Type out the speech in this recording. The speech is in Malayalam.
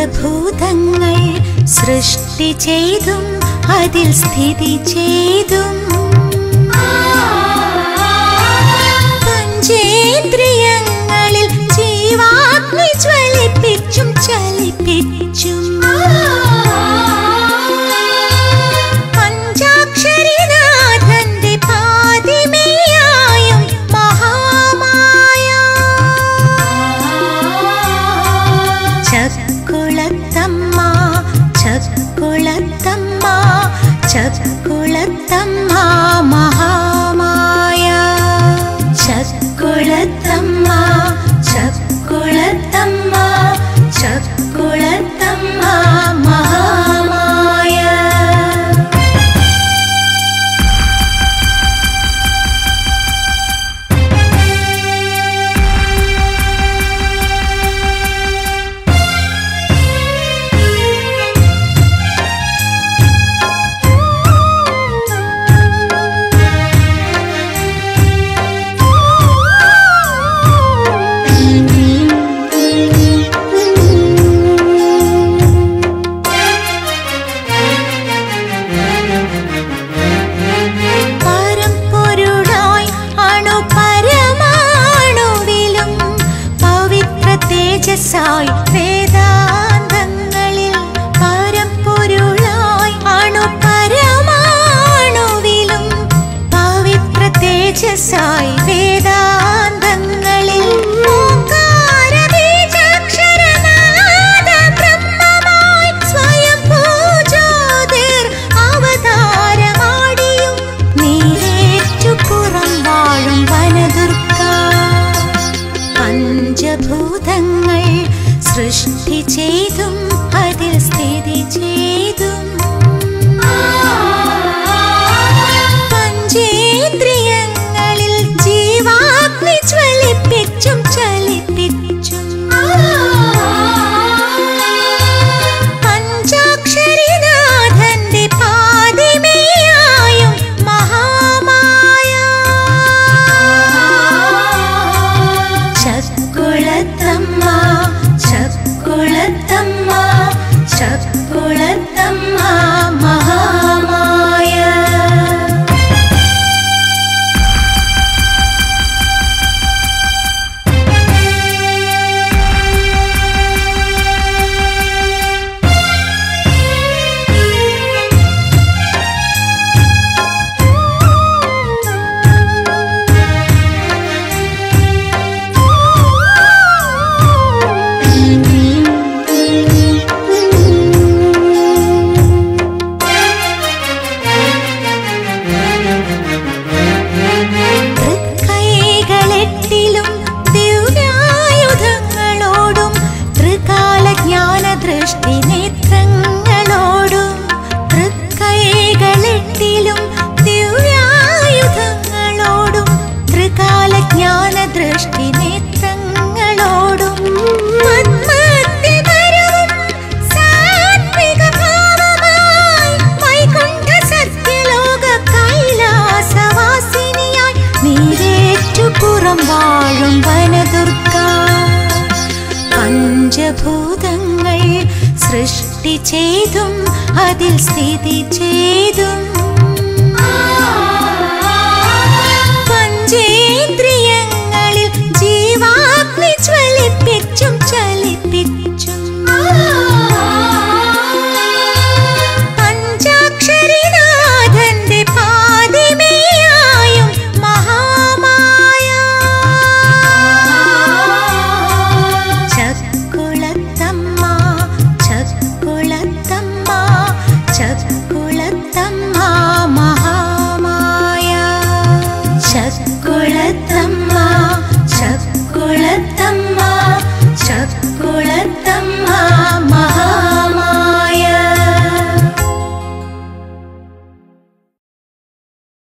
പഞ്ചഭൂതങ്ങൾ സൃഷ്ടി ചെയ്തും അതിൽ സ്ഥിതി ചെയ്തും പഞ്ചേന്ദ്രിയങ്ങളിൽ ജീവാഗ്നി ജ്വലിപ്പിച്ചും ചലിപ്പിച്ചും പഞ്ചാക്ഷരിനാഥന്റെ പാതിമേയായും മഹാമായ ചക്കുളത്തമ്മ ചക്കുളത്തമ്മ ചക്കുളത്തമ്മ മഹാമായ ചക്കുളത്തമ്മ ചക്കുളത്തമ്മ ചക്കുളത്തമ്മ മഹാമായ വേദാന്തങ്ങളിൽ പരമ്പൊരുളായി അണുപരമാണുവിലും പവിത്ര തേജസ്സായി വേദാന്തങ്ങളിൽ ബ്രഹ്മമായി സ്വയം പൂജോതിർ അവതാരമാടിയും നീരേറ്റു പുറം വാഴും വനദുർഗ പഞ്ചഭൂതങ്ങൾ സൃഷ്ടി ചെയ്തും അതിൽ സ്ഥിതി ചെയ്തും പഞ്ചേന്ദ്രിയങ്ങളിൽ ജീവാഗ്നി ജ്വലിപ്പിച്ചും ചലിപ്പിച്ചും പഞ്ചാക്ഷരിനാഥന്റെ പാതിമേയായും മഹാമായ ചക്കുളത്തമ്മ ചക്കുളത്തമ്മ ചക്കുളത്തമ്മ മഹാമായ വാഴും വനദുർഗ പഞ്ചഭൂതങ്ങൾ സൃഷ്ടി ചെയ്തും അതിൽ സ്ഥിതി ചെയ്തും